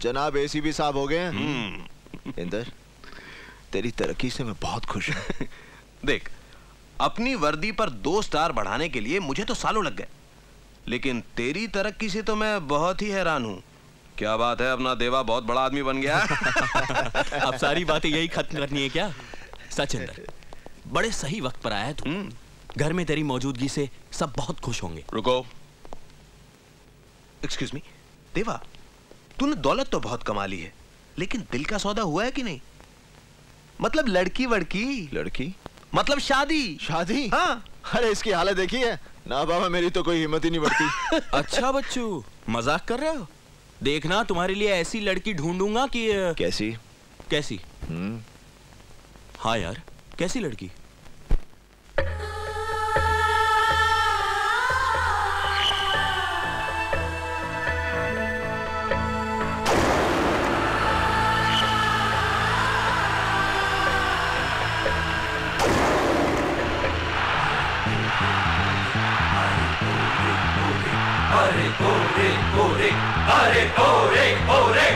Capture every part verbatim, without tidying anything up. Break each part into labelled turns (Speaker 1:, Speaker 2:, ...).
Speaker 1: जनाब एसीपी साहब हो गए हैं। इंदर, तेरी तरक्की से मैं बहुत खुश हूँ।
Speaker 2: देख, अपनी वर्दी पर दो स्टार बढ़ाने के लिए मुझे तो सालों लग गए, लेकिन तेरी तरक्की से तो मैं बहुत ही हैरान हूँ। क्या बात है, अपना देवा बहुत बड़ा आदमी बन गया।
Speaker 3: अब सारी बातें यही खत्म करनी है क्या? सच इंदर, बड़े सही वक्त पर आया है तू। घर में तेरी मौजूदगी से सब बहुत खुश होंगे।
Speaker 2: रुको, एक्सक्यूज मी, देवा, तूने दौलत तो बहुत कमा ली है, लेकिन दिल का सौदा हुआ है कि नहीं? मतलब लड़की वड़की।
Speaker 1: लड़की
Speaker 2: मतलब शादी।
Speaker 1: शादी?
Speaker 2: हाँ।
Speaker 1: अरे इसकी हालत देखी है ना बाबा, मेरी तो कोई हिम्मत ही नहीं बढ़ती।
Speaker 3: अच्छा बच्चू, मजाक कर रहे हो? देखना, तुम्हारे लिए ऐसी लड़की ढूंढूंगा कि।
Speaker 1: कैसी?
Speaker 3: कैसी?
Speaker 1: हम्म।
Speaker 3: हाँ यार, कैसी लड़की?
Speaker 4: अरे ओरे ओरे, अरे ओरे ओरे।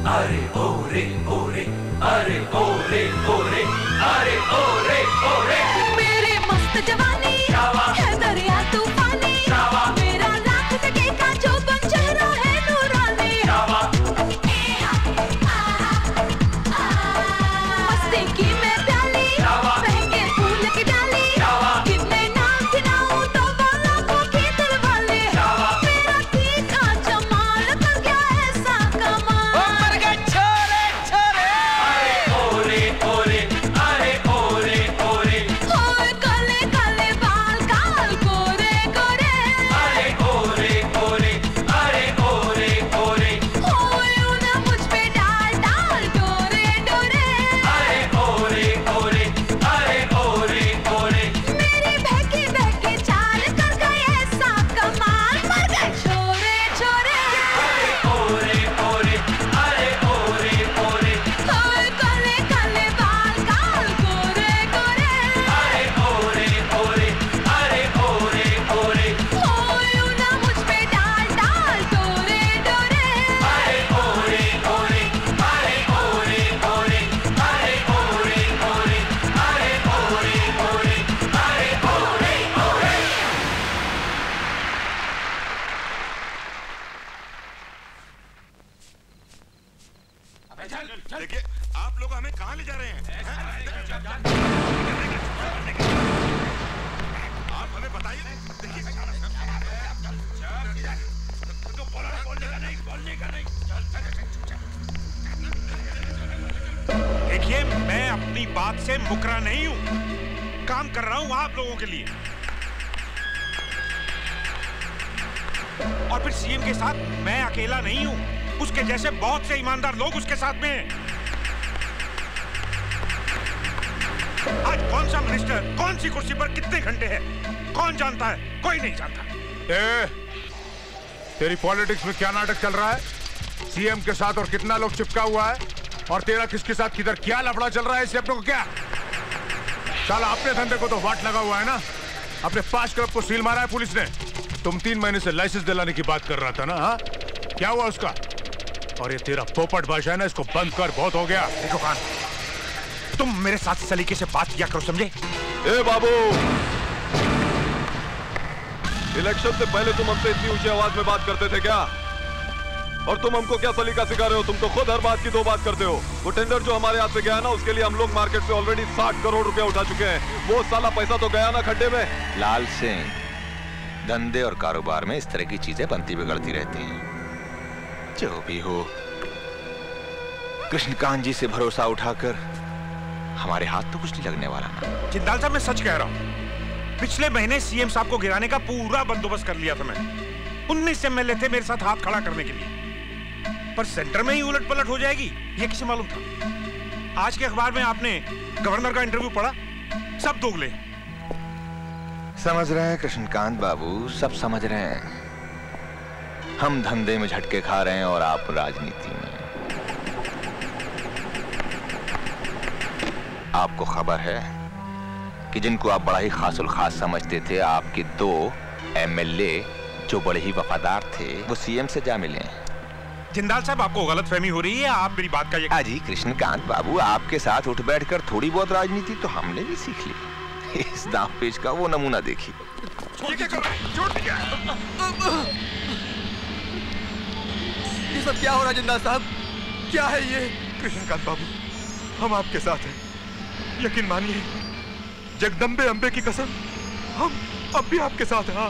Speaker 4: अरे ओरे ओरे अरे ओरे ओरे अरे ओरे ओरे
Speaker 5: मेरे मस्त जवानी है दरिया तूफानी मेरा लाख टके का जो बन चेहरा है नूरानी मस्ती की मैं प्याली महके फूल की डाली कितने नाम गिनाऊं तो बालों को की दिल वाले मेरा तीखा जमाल कर गया ऐसा कमाल मर गए छोरे छोरे
Speaker 4: अरे ओरे ओरे अरे ओरे ओरे
Speaker 5: होए काले काले बाल काल गोरे गोरे
Speaker 4: अरे ओरे ओरे अरे ओरे ओरे
Speaker 5: होए उन्हें मुझ पे डाल डाल डोरे डोरे
Speaker 4: अरे ओरे ओरे अरे ओरे ओरे
Speaker 5: मेरी बहकी बहकी चाल कर गए ऐसा कमाल मर गए छोरे छोरे
Speaker 4: अरे ओरे ओरे अरे ओरे ओरे
Speaker 5: होए काले काले बाल काल गोरे गोरे
Speaker 4: अरे ओरे ओरे अरे ओरे ओरे
Speaker 5: होए उन्हें मुझ पे डाल डाल डोरे डोरे
Speaker 4: अरे ओरे ओरे अरे ओरे ओरे अरे ओरे ओरे अरे ओरे ओरे अरे ओरे ओरे
Speaker 6: देखिए आप लोग हमें कहाँ ले जा रहे हैं? आप हमें बताइए। देखिए तो बोला ना, बोलने का नहीं, बोलने का नहीं। देखिए मैं अपनी बात से मुकरा नहीं हूँ, काम कर रहा हूँ आप लोगों के लिए। और फिर सीएम के साथ मैं अकेला नहीं हूँ, उसके जैसे बहुत से ईमानदार लोग उसके साथ में हैं। आज कौन सा मिनिस्टर कौन सी कुर्सी पर कितने घंटे है कौन जानता है? कोई नहीं जानता।
Speaker 7: ए, तेरी पॉलिटिक्स में क्या नाटक चल रहा है? सीएम के साथ और कितना लोग चिपका हुआ है और तेरा किसके साथ किधर क्या लफड़ा चल रहा है? इससे अपने को क्या साला अपने धंधे को तो वाट लगा हुआ है ना। अपने पांच क्लब को सील मारा है पुलिस ने। तुम तीन महीने से लाइसेंस दिलाने की बात कर रहा था ना? हाँ, क्या हुआ उसका? और ये तेरा पोपट भाषा है ना, इसको बंद कर, बहुत हो गया।
Speaker 6: देखो खान, तुम मेरे साथ सलीके से बात किया करो, समझे?
Speaker 8: ए बाबू, इलेक्शन से पहले तुम हमसे इतनी ऊंची आवाज में बात करते थे क्या? और तुम हमको क्या सलीका सिखा रहे हो? तुम तो खुद हर बात की दो बात करते हो। वो टेंडर जो हमारे हाथ से गया ना, उसके लिए हम लोग मार्केट से ऑलरेडी साठ करोड़ रुपया उठा चुके हैं। वो साला पैसा तो गया ना खड्डे में।
Speaker 1: लाल सिंह, धंधे और कारोबार में इस तरह की चीजें बनती बिगड़ती रहती हैं। जो भी हो, कृष्णकांत जी से भरोसा उठाकर हमारे हाथ तो कुछ नहीं लगने वाला ना।
Speaker 6: जिंदाल साहब, मैं सच कह रहा हूँ, पिछले महीने सीएम साहब को गिराने का पूरा बंदोबस्त कर लिया था मैंने। उन्नीस एमएलए थे मेरे साथ हाथ खड़ा करने के लिए, पर सेंटर में ही उलट पलट हो जाएगी ये किसे मालूम था? आज के अखबार में आपने गवर्नर का इंटरव्यू पढ़ा, सब दोगले।
Speaker 1: समझ रहे हैं कृष्णकांत बाबू, सब समझ रहे हैं। हम धंधे में झटके खा रहे हैं और आप राजनीति में। आपको खबर है कि जिनको आप बड़ा ही खासुल खास समझते थे, आपके दो एमएलए जो बड़े ही वफादार थे, वो सीएम से जा मिले।
Speaker 6: जिंदाल साहब, आपको गलतफहमी हो रही है, आप मेरी बात का ये...
Speaker 1: जी कृष्णकांत बाबू, आपके साथ उठ बैठकर थोड़ी बहुत राजनीति तो हमने भी सीख ली। इस दांव पेच का वो नमूना देखिए।
Speaker 6: ये क्या कर रहा है? छोड़ दिया।
Speaker 8: ये सब क्या हो रहा है जिंदाल साहब? क्या है ये?
Speaker 6: कृष्णकांत बाबू, हम आपके साथ हैं, यकीन मानिए। जगदम्बे अंबे की कसम, हम अब भी आपके साथ हैं। हाँ।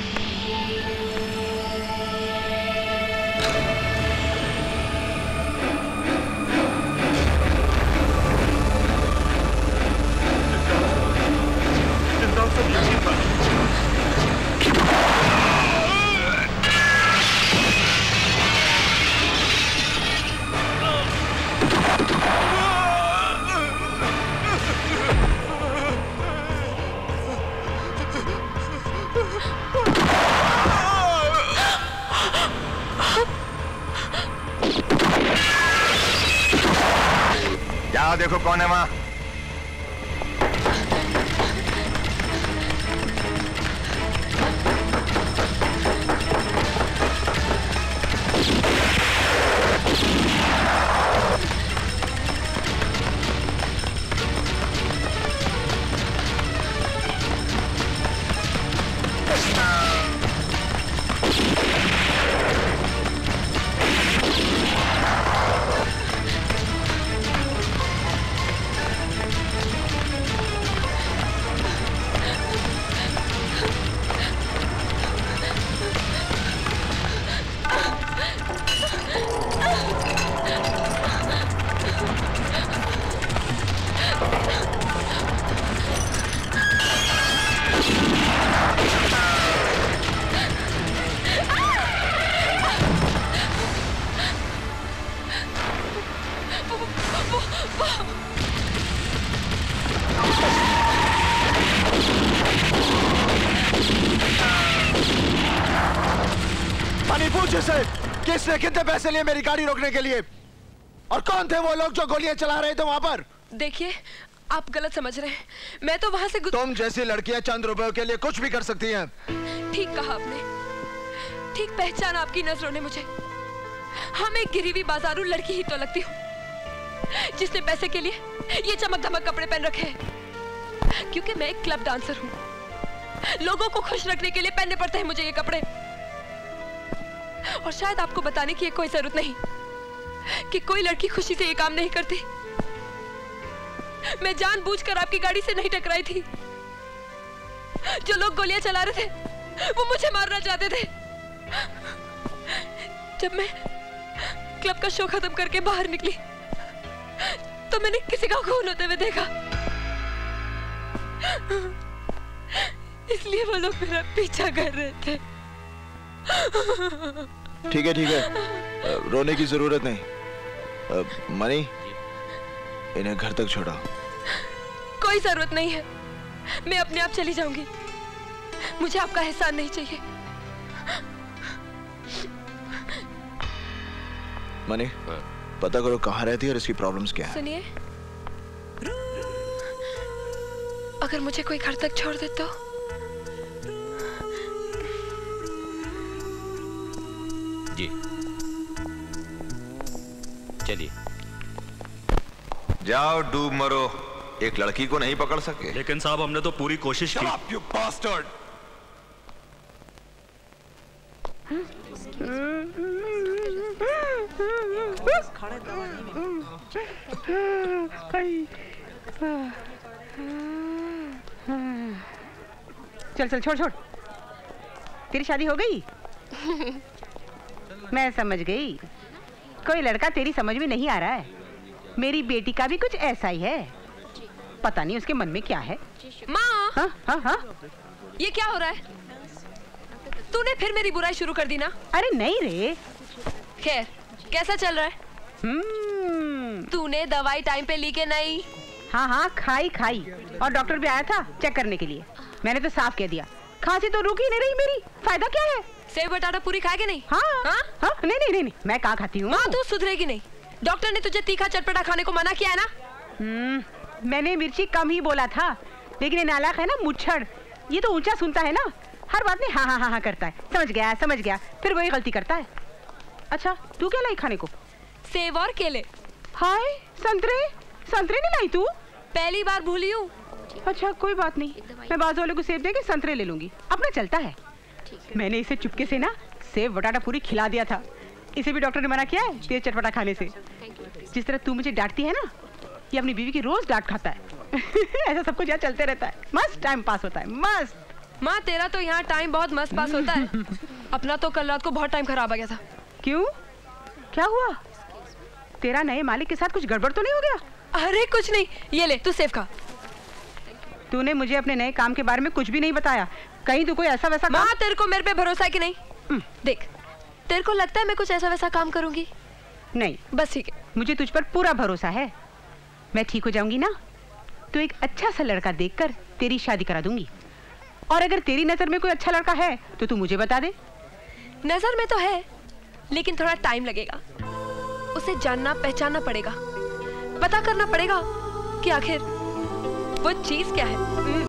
Speaker 6: जिंदाल साहब, यकीन मानिए।
Speaker 1: जाओ देखो कौन है वहां।
Speaker 5: वो, वो,
Speaker 9: मनी पूछ इसे, किसने कितने पैसे लिए मेरी गाड़ी रोकने के लिए? और कौन थे वो लोग जो गोलियां चला रहे थे वहां पर?
Speaker 5: देखिए, आप गलत समझ रहे हैं। मैं तो वहां से गुज...
Speaker 9: तुम जैसी लड़कियां चंद रुपयों के लिए कुछ भी कर सकती हैं।
Speaker 5: ठीक कहा आपने, ठीक पहचाना आपकी नजरों ने मुझे। हाँ, मैं गिरी हुई बाजारू लड़की ही तो लगती हूँ जिसने पैसे के लिए ये चमक धमक कपड़े पहन रखे हैं, क्योंकि मैं एक क्लब डांसर हूँ। लोगों को खुश रखने के लिए पहनने पड़ते हैं मुझे ये कपड़े। और शायद आपको बताने की कोई जरूरत नहीं कि कोई लड़की खुशी से ये काम नहीं करती। मैं जानबूझकर आपकी गाड़ी से नहीं टकराई थी। जो लोग गोलियां चला रहे थे वो मुझे मारना चाहते थे। जब मैं क्लब का शो खत्म करके बाहर निकली तो मैंने किसी का खून होते हुए देखा, इसलिए वो लोग मेरा पीछा कर रहे थे।
Speaker 9: ठीक है ठीक है, रोने की जरूरत नहीं। मनी, इन्हें घर तक छोड़ो।
Speaker 5: कोई जरूरत नहीं है, मैं अपने आप चली जाऊंगी। मुझे आपका एहसान नहीं चाहिए।
Speaker 9: मनी, पता करो कहाँ रहती है और इसकी प्रॉब्लम्स क्या है।
Speaker 5: सुनिए, अगर मुझे कोई घर तक छोड़ दे तो
Speaker 3: जी चलिए।
Speaker 1: जाओ डूब मरो, एक लड़की को नहीं पकड़ सके।
Speaker 10: लेकिन साहब, हमने तो पूरी कोशिश की।
Speaker 1: you bastard!
Speaker 11: चल चल, छोड़ छोड़। तेरी शादी हो गई? मैं समझ गई, कोई लड़का तेरी समझ में नहीं आ रहा है। मेरी बेटी का भी कुछ ऐसा ही है, पता नहीं उसके मन में क्या है।
Speaker 5: माँ,
Speaker 11: हाँ हाँ हाँ,
Speaker 5: ये क्या हो रहा है? तूने फिर मेरी बुराई शुरू कर दी ना?
Speaker 11: अरे नहीं रे।
Speaker 5: खैर, कैसा चल रहा है?
Speaker 11: हम्म,
Speaker 5: तूने दवाई टाइम पे ली के नहीं?
Speaker 11: हाँ हाँ, खाई खाई, और डॉक्टर भी आया था चेक करने के लिए। मैंने तो साफ कह दिया, खांसी तो रुक ही नहीं रही मेरी, फायदा क्या है?
Speaker 5: सेव बटाटा पूरी खाएगी नहीं?
Speaker 11: हाँ
Speaker 5: हाँ,
Speaker 11: हाँ, नहीं नहीं नहीं, मैं कहाँ खाती हूँ।
Speaker 5: माँ, तू सुधरेगी नहीं। डॉक्टर ने तुझे तीखा चटपटा खाने को मना किया है ना?
Speaker 11: हम्म, मैंने मिर्ची कम ही बोला था, लेकिन ये नालायक है ना मुच्छड़, ये तो ऊंचा सुनता है ना, हर बात में हाँ हाँ हाँ हाँ करता है। समझ गया समझ गया, फिर वही गलती करता है। अच्छा, तू क्या लाई खाने को?
Speaker 5: सेव और केले।
Speaker 11: हाय, संतरे संतरे नहीं लाई तू?
Speaker 5: पहली बार भूली हूँ।
Speaker 11: अच्छा कोई बात नहीं, मैं बाजू वाले को सेब दे के संतरे ले लूंगी, अपना चलता है। मैंने इसे चुपके से ना सेब बटाटा पूरी खिला दिया था। इसे भी डॉक्टर ने मना किया है तेज चटपटा खाने से। जिस तरह तू मुझे डांटती है ना, ये अपनी बीवी की रोज डांट खाता है। ऐसा सब कुछ यहाँ चलते रहता है, मस्त टाइम पास होता है, मस्त।
Speaker 5: माँ, तेरा तो यहाँ टाइम बहुत मस्त पास होता है। अपना तो कल रात को बहुत टाइम खराब आ गया था।
Speaker 11: क्यों, क्या हुआ? तेरा नए मालिक के साथ कुछ गड़बड़ तो नहीं हो गया?
Speaker 5: अरे कुछ नहीं, ये ले तू सेव खा।
Speaker 11: तूने मुझे अपने नए काम के बारे में कुछ भी नहीं बताया, कहीं तू कोई ऐसा वैसा
Speaker 5: माँ, तेरे को मेरे पे भरोसा है कि नहीं? देख, तेरे को लगता है मैं कुछ ऐसा वैसा काम करूंगी?
Speaker 11: नहीं,
Speaker 5: बस ठीक है,
Speaker 11: मुझे तुझ पर पूरा भरोसा है। मैं ठीक हो जाऊंगी ना तो एक अच्छा सा लड़का देखकर तेरी शादी करा दूंगी। और अगर तेरी नजर में कोई अच्छा लड़का है तो तू मुझे बता दे।
Speaker 5: नजर में तो है, लेकिन थोड़ा टाइम लगेगा। उसे जानना पहचानना पड़ेगा, पता करना पड़ेगा कि आखिर वो चीज क्या है।